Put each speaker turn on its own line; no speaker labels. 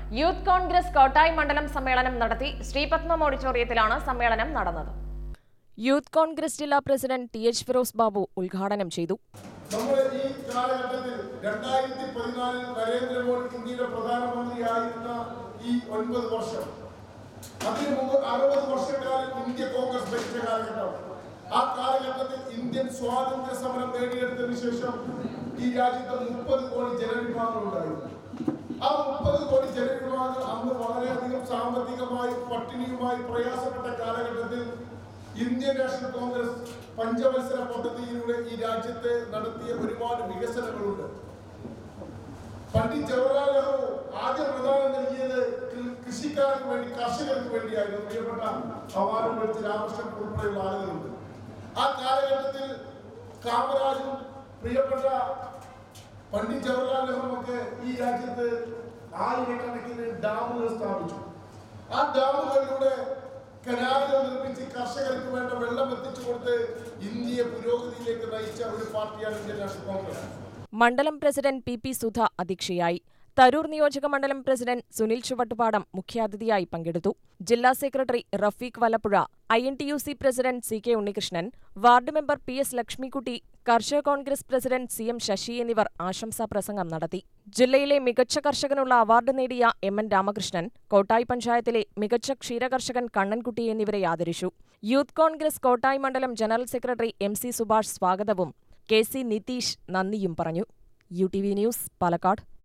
Youth Congress Kottayi മണ്ഡലം സമ്മേളനം നടത്തി ശ്രീപത്മം ഓഡിറ്റോറിയത്തിലാണ് സമ്മേളനം നടന്നത്. യൂത്ത് കോൺഗ്രസ് ജില്ലാ പ്രസിഡന്റ് ടി.എച്ച്. ഫിറോസ് ബാബു ഉദ്ഘാടനം ചെയ്തു.
നമ്മുടെ ഈ കാലഘട്ടത്തിൽ 2014 നരേന്ദ്രമോദി ഇന്ത്യയുടെ പ്രധാനമന്ത്രിയായിരുന്ന ഈ 9 വർഷം, അതിനു മുമ്പ് 60 വർഷക്കാലം ഇന്ത്യ കോൺഗ്രസ് ഭരിച്ച കാലഘട്ടം. ആ കാലഘട്ടത്തിൽ ഇന്ത്യൻ സ്വാതന്ത്ര്യ സമരം നേടിയെടുത്തതിനു ശേഷം ഈ രാജ്യത്ത് 30 കോടി ജനവിഭാഗങ്ങൾ ഉണ്ടായിരുന്നു. ആ 30 കോടി ജനവിഭാഗങ്ങൾ അന്ന് വളരെയധികം സാമ്പത്തികമായി പട്ടിണിയുമായി പ്രയാസപ്പെട്ട കാലഘട്ടത്തിൽ ഇന്ത്യൻ നാഷണൽ കോൺഗ്രസ് പഞ്ചവത്സര പദ്ധതിയിലൂടെ ഈ രാജ്യത്ത് നടത്തിയ ഒരുപാട് വികസനങ്ങളുണ്ട്. പണ്ഡിറ്റ് ജവഹർലാൽ നെഹ്റു ആദ്യം പ്രധാനം നൽകിയത് കൃഷിക്കാർക്ക് വേണ്ടി, കർഷകർക്ക് വേണ്ടിയായിരുന്നു. പ്രിയപ്പെട്ട അവാർഡ് മേടിച്ച രാമകൃഷ്ണൻ ഉൾപ്പെടെയുള്ള ആളുകളുണ്ട്. ആ കാലഘട്ടത്തിൽ കാമരാജും പ്രിയപ്പെട്ട പണ്ഡിറ്റ് ജവഹർലാൽ നെഹ്റുവൊക്കെ ഈ രാജ്യത്ത് ആയിരക്കണക്കിന് ഡാമുകൾ സ്ഥാപിച്ചു. ആ ഡാമുകളിലൂടെ കനാലുകൾ നിർമ്മിച്ച് കർഷകർക്ക് വേണ്ട വെള്ളം എത്തിച്ചു കൊടുത്ത് ഇന്ത്യയെ പുരോഗതിയിലേക്ക് നയിച്ച ഒരു പാർട്ടിയാണ് ഇന്ത്യൻ നാഷണൽ കോൺഗ്രസ്.
മണ്ഡലം പ്രസിഡന്റ് പി സുധ അധ്യക്ഷയായി. തരൂർ നിയോജക മണ്ഡലം പ്രസിഡന്റ് സുനിൽ ചുവട്ടുപാടം മുഖ്യാതിഥിയായി പങ്കെടുത്തു. ജില്ലാ secretary Rafeeq Valappuzha, INTUC president CK Unnikrishnan, ward member PS Lakshmikutty, കർഷക കോൺഗ്രസ് പ്രസിഡന്റ് CM ശശി എന്നിവർ ആശംസാ പ്രസംഗം നടത്തി. ജില്ലയിലെ മികച്ച കർഷകനുള്ള അവാർഡ് നേടിയ MN രാമകൃഷ്ണൻ, കോട്ടായി പഞ്ചായത്തിലെ മികച്ച ക്ഷീരകർഷകൻ കണ്ണൻകുട്ടി എന്നിവരെ ആദരിച്ചു. യൂത്ത് കോൺഗ്രസ് കോട്ടായി മണ്ഡലം ജനറൽ സെക്രട്ടറി MC സുഭാഷ് സ്വാഗതവും KC നിതീഷ് നന്ദിയും പറഞ്ഞു. UTV news, Palakkad.